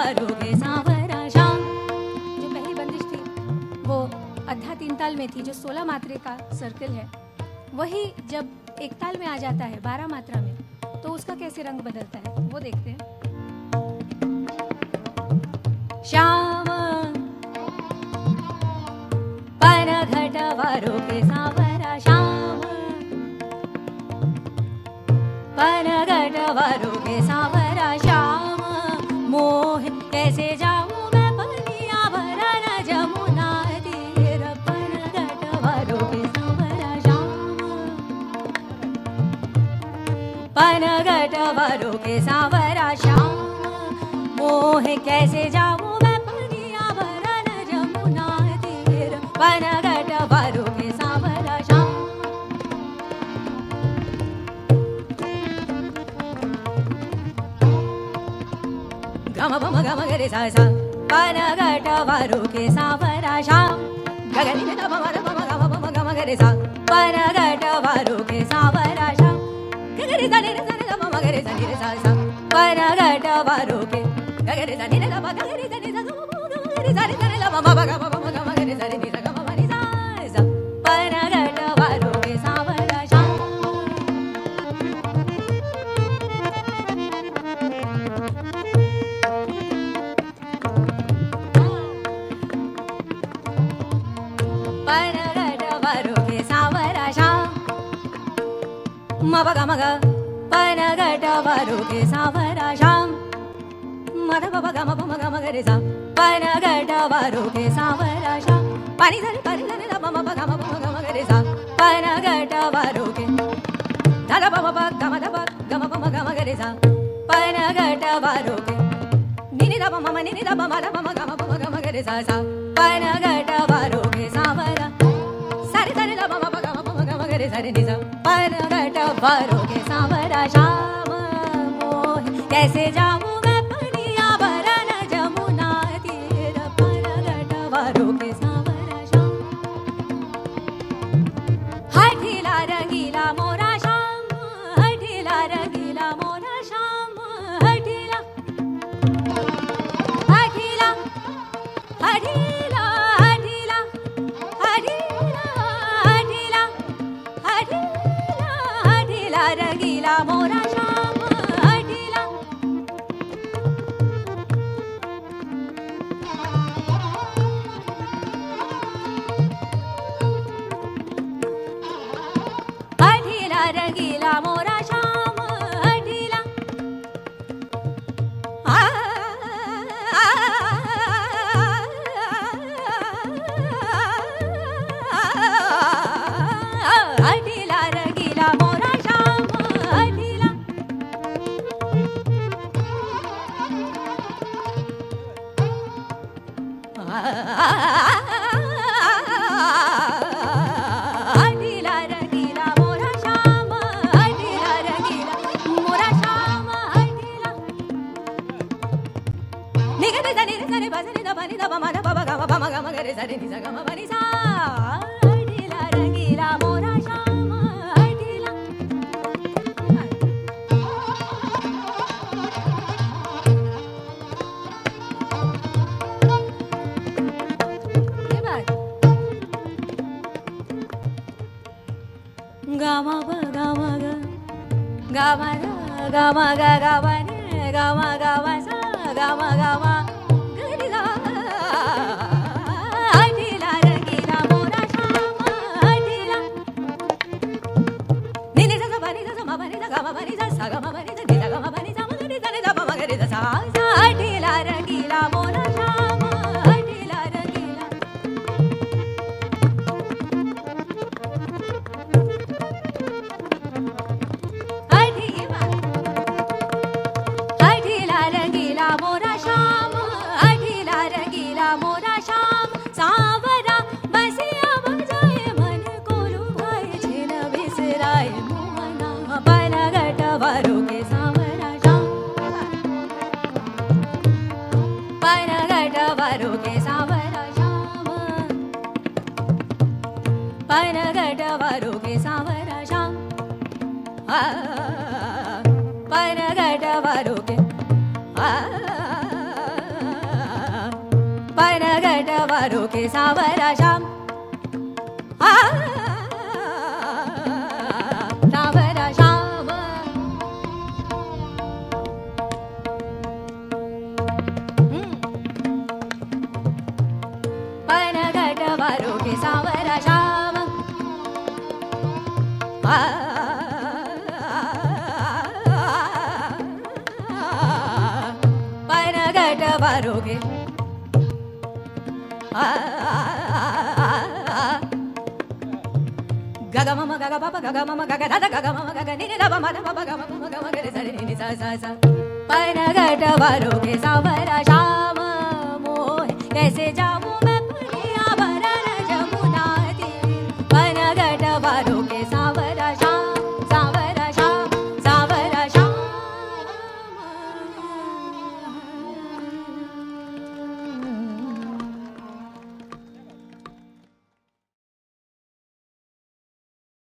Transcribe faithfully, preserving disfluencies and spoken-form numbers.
वारों के सांवरा शाम। जो पहली बंदिश थी वो अद्धा तीन ताल में थी, जो सोलह मात्रे का सर्कल है, वही जब एक ताल में आ जाता है बारह मात्रा में, तो उसका कैसे रंग बदलता है वो देखते हैं। श्याम पन घट वारों के सांवरा श्याम, पन घट वारों के सांवरा श्याम। मोह कैसे जाऊं मैं पनिया भरा न जमुना तीर, पन घट वारों के सांवरा श्याम, पन घट वारों के सांवरा श्याम। मोह कैसे जाऊं मैं पनिया भरा न जमुना तीर, पन घट वारों के सांवरा श्याम। गम बम गम गरे सा सा, पन घट वारों के सांवरा श्याम। गगन में दम मर बम गम बम गम गरे सा, पन घट वारों के सांवरा श्याम। गगरे सा रे सा रे दम गरे सा रे सा सा, पन घट वारों के गगरे सा रे दम गगरे सा रे सा गम गम गरे सा रे सा रे दम बम गम बम गम गरे सा रे सा गम बम रे सा सा, पन घट वारों के सांवरा श्याम। पन घट वारों के सांवरा श्याम। मब गम ग पन घट वारों के सांवरा श्याम। मद बब गम बम गम गरे सा, पन घट वारों के सांवरा श्याम। पानी धरे पानी धरे द बम गम बम गम गरे सा, पन घट वारों के द बम ब गम द ब गम बम गम गरे सा, पन घट वारों के निनि द बम निनि द बम द बम गम बम गम गरे सा सा, पन घट वारों के सांवरा। सारे सारे द बम गम बम गम गरे सा रे नि सा, पन घट वारों के सांवरा श्याम। मोह कैसे जाऊं मैं पनिया भरा न जमुना तीर, पन घट वारों के सांवरा श्याम। हठीला रंगीला मोरा श्याम, हठीला रंगीला मोरा श्याम। हठीला हठीला हठीला हठीला हठीला हठीला हठीला हठीला रंगीला मोरा श्याम। हठीला हठीला रंगीला मोरा श्याम। हठीला आ हठीला रंगीला मोरा श्याम। हठीला हठीला रंगीला मोरा श्याम। हठीला रंगीला मोरा श्याम। हठीला निगरे सा निरे सा रे बा सा रे दा बा नि दा बा मा दा बा बा गा मा बा मा गा मा गा रे सा रे नि सा गा मा बा नि सा। हठीला रंगीला मोरा श्याम। हठीला ये बात गा मा ब गा मा गा गा मा रा गा मा गा गा मा रे गा मा गा मा सा गा मा गा मा गा रे गा। हठीला रंगीला मोरा श्याम। हठीला नि नि सा सा बा नि सा सा मा बा नि सा गा मा बा नि सा सा गा मा बा नि सा नि सा गा मा बा नि सा मा गा रे सा नि दा बा मा गा रे सा सा सा। हठीला रंगीला मोरा श्याम। हठीला रंगीला हठीला हठीला रंगीला मोरा श्याम। हठीला रंगीला मोरा श्याम। सांवरा बसिया बजाए मन को लुभाए, छिन बिसराए मोहना, पन घट वारों के सांवरा श्याम। पन घट वारों के सांवरा श्याम। पन घट वारों के सांवरा श्याम। पन घट वारों के वारोगे Savara Shyam Savara Shyam पनघट वारोगे Savara Shyam पनघट वारोगे gaga mama gaga papa gaga mama gaga dada gaga mama gaga ni ni da mama da papa gaga mama gaga ni sa ni sa sa sa pa na ga ta varoge savara sha